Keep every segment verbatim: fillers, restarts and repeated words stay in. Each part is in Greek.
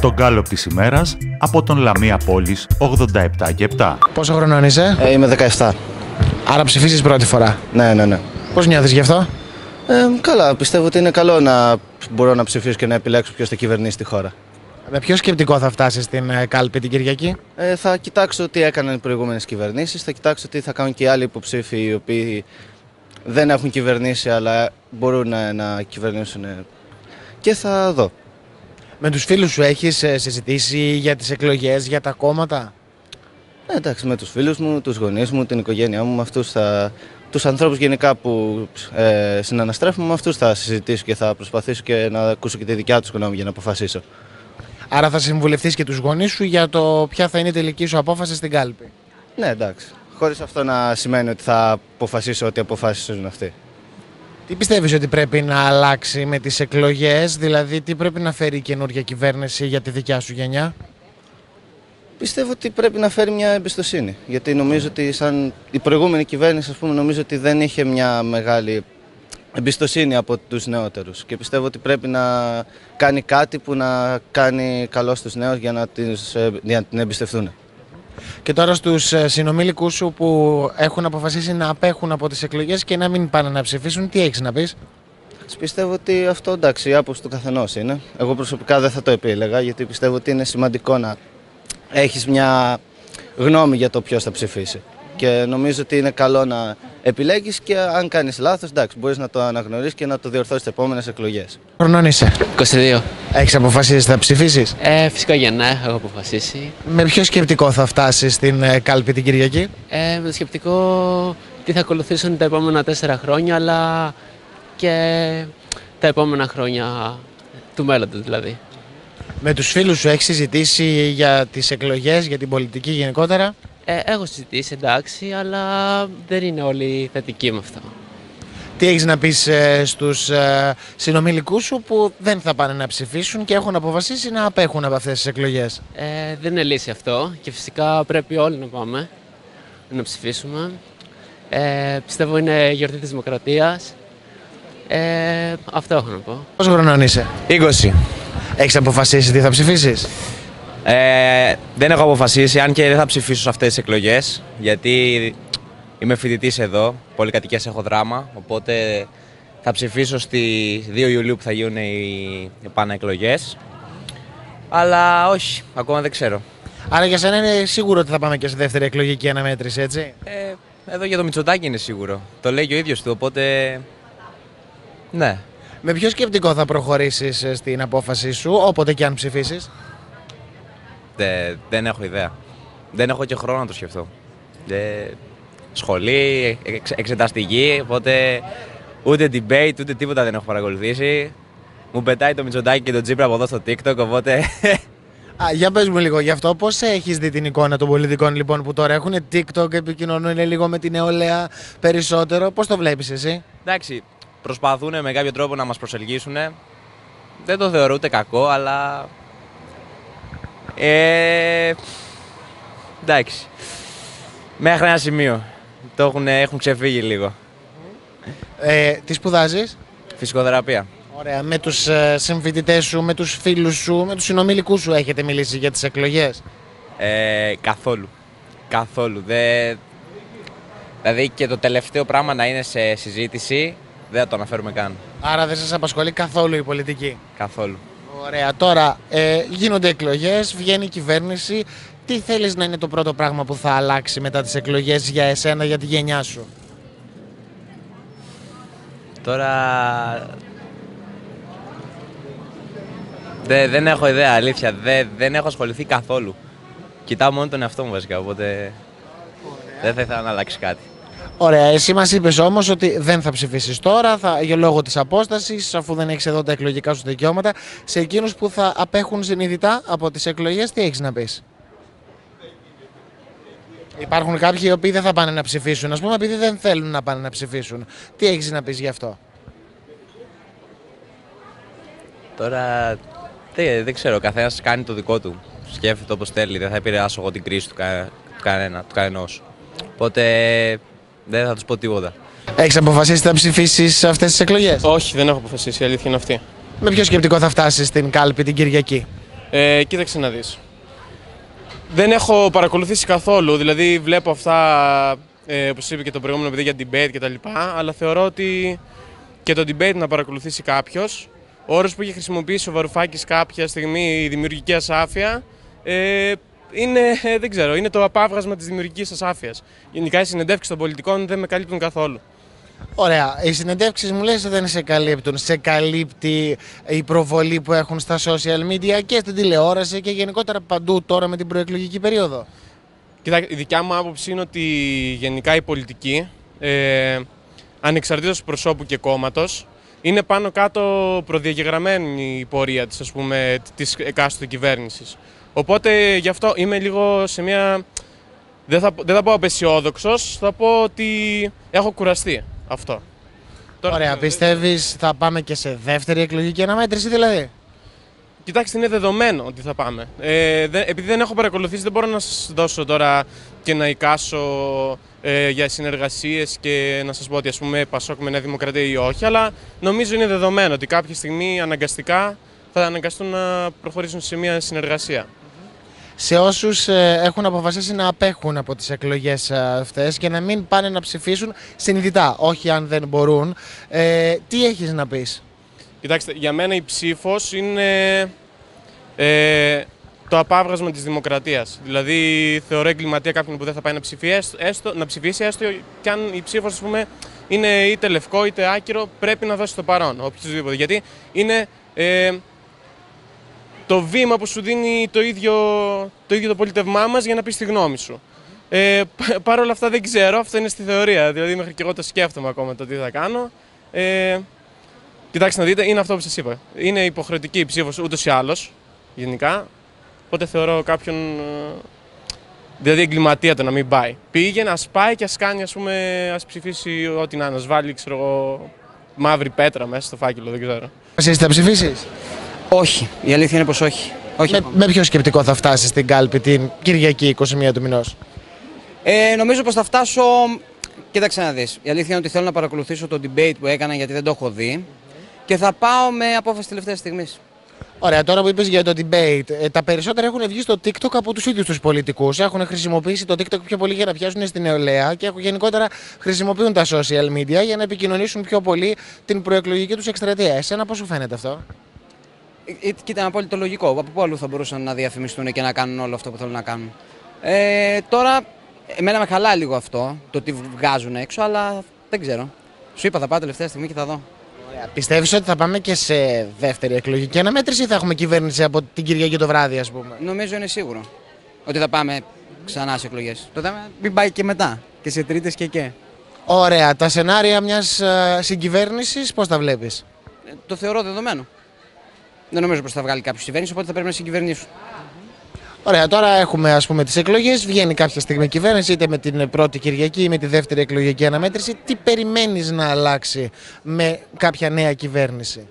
Το γκάλωπ της ημέρας από τον Λαμία Πόλης ογδόντα επτά και επτά. Πόσο χρονών είσαι? Ε, είμαι δεκαεπτά. Άρα ψηφίσεις πρώτη φορά. Ναι, ναι, ναι. Πώς νιώθεις γι' αυτό? Ε, καλά, πιστεύω ότι είναι καλό να μπορώ να ψηφίσω και να επιλέξω ποιος θα κυβερνήσει τη χώρα. Με ποιο σκεπτικό θα φτάσεις στην ε, κάλπη την Κυριακή? Ε, θα κοιτάξω τι έκαναν οι προηγούμενες κυβερνήσεις, θα κοιτάξω τι θα κάνουν και οι άλλοι υποψήφοι οι οποίοι δεν έχουν κυβερνήσει αλλά μπορούν να, να κυβερνήσουν και θα δω. Με τους φίλους σου έχεις ε, συζητήσει για τις εκλογές, για τα κόμματα? Ε, εντάξει, με τους φίλους μου, τους γονείς μου, την οικογένειά μου, με αυτούς θα, τους ανθρώπους γενικά που ε, συναναστρέφουμε, με αυτούς θα συζητήσω και θα προσπαθήσω και να ακούσω και τη δικιά τους γνώμη για να αποφασίσω. Άρα θα συμβουλευτείς και τους γονείς σου για το ποια θα είναι η τελική σου απόφαση στην κάλπη? Ναι, εντάξει. Χωρίς αυτό να σημαίνει ότι θα αποφασίσω ό,τι αποφάσισαν αυτοί. Τι πιστεύεις ότι πρέπει να αλλάξει με τις εκλογές, δηλαδή τι πρέπει να φέρει η καινούργια κυβέρνηση για τη δικιά σου γενιά? Πιστεύω ότι πρέπει να φέρει μια εμπιστοσύνη. Γιατί νομίζω ότι σαν η προηγούμενη κυβέρνηση, ας πούμε, νομίζω ότι δεν είχε μια μεγάλη εμπιστοσύνη από τους νεότερους. Και πιστεύω ότι πρέπει να κάνει κάτι που να κάνει καλό στους νέους για να, τις, για να την εμπιστευτούν. Και τώρα στους συνομήλικους σου που έχουν αποφασίσει να απέχουν από τις εκλογές και να μην πάνε να ψηφίσουν, τι έχεις να πεις? Πιστεύω ότι αυτό, εντάξει, η άποψη του καθενός είναι. Εγώ προσωπικά δεν θα το επίλεγα, γιατί πιστεύω ότι είναι σημαντικό να έχεις μια γνώμη για το ποιος θα ψηφίσει. Και νομίζω ότι είναι καλό να επιλέγεις και αν κάνεις λάθος, εντάξει, μπορείς να το αναγνωρίσεις και να το διορθώσεις στις επόμενες εκλογές. Χρονών είσαι? είκοσι δύο. Έχεις αποφασίσει θα ψηφίσεις? Ε, φυσικά για ναι, έχω αποφασίσει. Με ποιο σκεπτικό θα φτάσεις στην ε, κάλπη την Κυριακή? Ε, με το σκεπτικό τι θα ακολουθήσουν τα επόμενα τέσσερα χρόνια, αλλά και τα επόμενα χρόνια του μέλλοντος δηλαδή. Με τους φίλους σου έχεις συζητήσει για τις εκλογές, για την πολιτική γενικότερα? Ε, έχω συζητήσει, εντάξει, αλλά δεν είναι όλοι θετικοί με αυτό. Τι έχεις να πεις ε, στους ε, συνομιλικούς σου που δεν θα πάνε να ψηφίσουν και έχουν αποφασίσει να απέχουν από αυτές τις εκλογές? Ε, δεν είναι λύση αυτό και φυσικά πρέπει όλοι να πάμε να ψηφίσουμε. Ε, πιστεύω είναι γιορτή της Δημοκρατίας. Ε, αυτό έχω να πω. Πόσο χρονών είσαι? είκοσι. Έχεις αποφασίσει τι θα ψηφίσεις? Ε, δεν έχω αποφασίσει, αν και δεν θα ψηφίσω σε αυτές τις εκλογές, γιατί είμαι φοιτητής εδώ, πολυκατοικίας έχω δράμα, οπότε θα ψηφίσω στις δύο Ιουλίου που θα γίνουν οι επαναεκλογές. Αλλά όχι, ακόμα δεν ξέρω. Άρα για σένα είναι σίγουρο ότι θα πάμε και σε δεύτερη εκλογική αναμέτρηση, έτσι? Ε, εδώ για το Μητσοτάκη είναι σίγουρο. Το λέει και ο ίδιος του, οπότε ναι. Με ποιο σκεπτικό θα προχωρήσεις στην απόφαση σου, όποτε και αν ψηφίσεις? Δε, δεν έχω ιδέα. Δεν έχω και χρόνο να το σκεφτώ. Δε, σχολή, εξ, εξεταστική, οπότε ούτε debate, ούτε τίποτα δεν έχω παρακολουθήσει. Μου πετάει το Μητσοτάκη και το Τσίπρα από εδώ στο TikTok, οπότε... Α, για πες μου λίγο γι' αυτό, πώς έχεις δει την εικόνα των πολιτικών λοιπόν που τώρα έχουν TikTok, επικοινωνούν λίγο με την νεολαία περισσότερο, πώς το βλέπεις εσύ? Εντάξει, προσπαθούν με κάποιο τρόπο να μας προσελκύσουν. Δεν το θεωρώ ούτε κακό, αλλά... Ε, εντάξει, μέχρι ένα σημείο. Το έχουν, έχουν ξεφύγει λίγο. Ε, τι σπουδάζεις? Φυσικοθεραπεία. Ωραία. Με τους ε, συμφοιτητές σου, με τους φίλους σου, με τους συνομιλικούς σου έχετε μιλήσει για τις εκλογές? Ε, καθόλου. Καθόλου. Δε... Δηλαδή και το τελευταίο πράγμα να είναι σε συζήτηση δεν θα το αναφέρουμε καν. Άρα δεν σας απασχολεί καθόλου η πολιτική? Καθόλου. Ωραία. Τώρα ε, γίνονται εκλογές, βγαίνει η κυβέρνηση. Τι θέλεις να είναι το πρώτο πράγμα που θα αλλάξει μετά τις εκλογές για εσένα, για τη γενιά σου? Τώρα... Δε, δεν έχω ιδέα, αλήθεια. Δε, δεν έχω ασχοληθεί καθόλου. Κοιτάω μόνο τον εαυτό μου βασικά, οπότε... Ωραία. Δεν θα ήθελα να αλλάξει κάτι. Ωραία, εσύ μας είπες όμως ότι δεν θα ψηφίσεις τώρα, θα, για λόγω της απόστασης, αφού δεν έχεις εδώ τα εκλογικά σου δικαιώματα. Σε εκείνους που θα απέχουν συνειδητά από τις εκλογές, τι έχεις να πεις? Υπάρχουν κάποιοι οι οποίοι δεν θα πάνε να ψηφίσουν, ας πούμε, επειδή δεν θέλουν να πάνε να ψηφίσουν. Τι έχεις να πεις γι' αυτό? Τώρα δεν, δεν ξέρω, ο καθένας κάνει το δικό του. Σκέφτεται όπως θέλει, δεν θα επηρεάσω εγώ την κρίση του, κα, του, κανένα, του κανενός. Οπότε δεν θα τους πω τίποτα. Έχεις αποφασίσει να ψηφίσεις αυτές τις εκλογές? Όχι, δεν έχω αποφασίσει, η αλήθεια είναι αυτή. Με ποιο σκεπτικό θα φτάσεις στην κάλπη την Κυριακή? Ε, κοίταξε να δεις. Δεν έχω παρακολουθήσει καθόλου, δηλαδή βλέπω αυτά, ε, όπως είπε και το προηγούμενο παιδί για debate και τα λοιπά, αλλά θεωρώ ότι και το debate να παρακολουθήσει κάποιος, ο όρος που είχε χρησιμοποιήσει ο Βαρουφάκης κάποια στιγμή, η δημιουργική ασάφεια, ε, είναι, ε, δεν ξέρω, είναι το απάβγασμα της δημιουργικής ασάφειας. Γενικά οι συνεντεύξεις των πολιτικών δεν με καλύπτουν καθόλου. Ωραία. Οι συνεντεύξεις μου λες δεν σε καλύπτουν. Σε καλύπτει η προβολή που έχουν στα social media και στην τηλεόραση και γενικότερα παντού τώρα με την προεκλογική περίοδο? Κοιτάξτε, η δικιά μου άποψη είναι ότι γενικά η πολιτική, ε, ανεξαρτήτως προσώπου και κόμματος, είναι πάνω κάτω προδιαγεγραμμένη η πορεία της, ας πούμε, της εκάστοτε κυβέρνησης. Οπότε γι' αυτό είμαι λίγο σε μια... Δεν θα, δεν θα πω απεσιόδοξος, θα πω ότι έχω κουραστεί αυτό. Ωραία, πιστεύεις θα πάμε και σε δεύτερη εκλογική αναμέτρηση δηλαδή? Κοιτάξτε, είναι δεδομένο ότι θα πάμε. Ε, δε, επειδή δεν έχω παρακολουθήσει, δεν μπορώ να σας δώσω τώρα και να εικάσω ε, για συνεργασίες και να σας πω ότι, ας πούμε, Πασόκ με Νέα Δημοκρατία ή όχι, αλλά νομίζω είναι δεδομένο ότι κάποια στιγμή αναγκαστικά θα αναγκαστούν να προχωρήσουν σε μια συνεργασία. Σε όσους ε, έχουν αποφασίσει να απέχουν από τις εκλογές ε, αυτές και να μην πάνε να ψηφίσουν συνειδητά, όχι αν δεν μπορούν, ε, τι έχεις να πεις? Κοιτάξτε, για μένα η ψήφος είναι ε, το απάβγασμα της δημοκρατίας. Δηλαδή, θεωρώ εγκληματία κάποιον που δεν θα πάει να ψηφίσει, έστω, να ψηφίσει, έστω και αν η ψήφος, ας πούμε, είναι είτε λευκό είτε άκυρο, πρέπει να δώσει το παρόν, οποιοδήποτε. Γιατί είναι ε, το βήμα που σου δίνει το ίδιο το, ίδιο το πολίτευμά μας για να πεις τη γνώμη σου. Ε, Παρ' όλα αυτά δεν ξέρω, αυτό είναι στη θεωρία, δηλαδή μέχρι και εγώ το σκέφτομαι ακόμα το τι θα κάνω. Ε, Κοιτάξτε να δείτε, είναι αυτό που σας είπα. Είναι υποχρεωτική η ψήφος ούτως ή άλλως, γενικά. Οπότε θεωρώ κάποιον, δηλαδή εγκληματία το να μην πάει. Πήγαινε, ας πάει και ας κάνει, ας πούμε, ας ψηφίσει ό,τι να είναι, ας βάλει, ξέρω εγώ, μαύρη πέτρα μέσα στο φάκελο, δεν ξέρω. Εσείς θα ψηφίσεις? Όχι, η αλήθεια είναι πως όχι. όχι Με, με ποιο σκεπτικό θα φτάσεις στην κάλπη την Κυριακή εικοστή πρώτη του μηνός? Ε, νομίζω πως θα φτάσω. Κοίταξε να δεις. Η αλήθεια είναι ότι θέλω να παρακολουθήσω το debate που έκανα γιατί δεν το έχω δει και θα πάω με απόφαση τελευταίας στιγμής. Ωραία, τώρα που είπες για το debate, ε, τα περισσότερα έχουν βγει στο TikTok από τους ίδιους τους πολιτικούς. Έχουν χρησιμοποιήσει το TikTok πιο πολύ για να πιάσουν στην νεολαία και γενικότερα χρησιμοποιούν τα social media για να επικοινωνήσουν πιο πολύ την προεκλογική τους εκστρατεία. Εσένα πώς σου φαίνεται αυτό? Ε, κοίτα, είναι απόλυτο λογικό. Από πού αλλού θα μπορούσαν να διαφημιστούν και να κάνουν όλο αυτό που θέλουν να κάνουν. Ε, τώρα, εμένα με χαλάει λίγο αυτό, το ότι βγάζουν έξω, αλλά δεν ξέρω. Σου είπα, θα πάω τελευταία στιγμή και θα δω. Πιστεύεις ότι θα πάμε και σε δεύτερη εκλογική αναμέτρηση ή θα έχουμε κυβέρνηση από την Κυριακή το βράδυ, ας πούμε? Νομίζω είναι σίγουρο ότι θα πάμε ξανά σε εκλογές. Το θέμα μην πάει και μετά, και σε τρίτες και και. Ωραία, τα σενάρια μιας uh, συγκυβέρνησης πώς τα βλέπεις? Ε, το θεωρώ δεδομένο. Δεν νομίζω πως θα βγάλει κάποιο κυβέρνηση, οπότε θα πρέπει να συγκυβερνήσουν. Ωραία, τώρα έχουμε, ας πούμε, τις εκλογές. Βγαίνει κάποια στιγμή κυβέρνηση, είτε με την πρώτη Κυριακή ή με τη δεύτερη εκλογική αναμέτρηση. Τι περιμένεις να αλλάξει με κάποια νέα κυβέρνηση?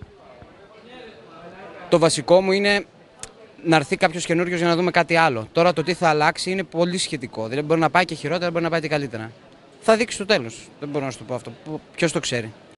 Το βασικό μου είναι να έρθει κάποιο καινούριο για να δούμε κάτι άλλο. Τώρα το τι θα αλλάξει είναι πολύ σχετικό. Δηλαδή μπορεί να πάει και χειρότερα, μπορεί να πάει και καλύτερα. Θα δείξει το τέλος. Δεν μπορώ να σου το πω αυτό. Ποιος το ξέρει.